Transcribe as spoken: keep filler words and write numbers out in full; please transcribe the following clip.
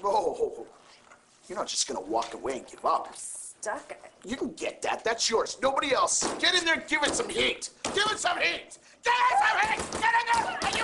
Oh, you're not just gonna walk away and give up. I'm stuck. You can get that. That's yours. Nobody else. Get in there and give it some heat. Give it some heat. Give it some heat. Get in there and you